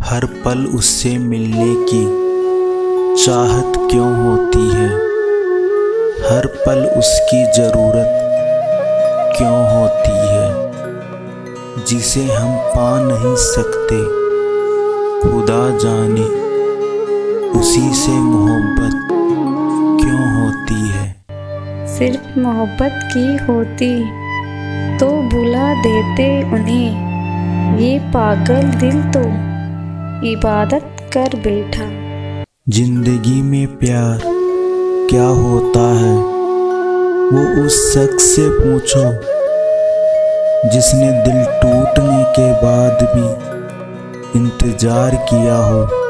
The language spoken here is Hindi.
हर पल उससे मिलने की चाहत क्यों होती है, हर पल उसकी ज़रूरत क्यों होती है, जिसे हम पा नहीं सकते खुदा जाने उसी से मोहब्बत क्यों होती है। सिर्फ मोहब्बत की होती तो भुला देते उन्हें, ये पागल दिल तो इबादत कर बैठा। जिंदगी में प्यार क्या होता है वो उस शख्स से पूछो, जिसने दिल टूटने के बाद भी इंतजार किया हो।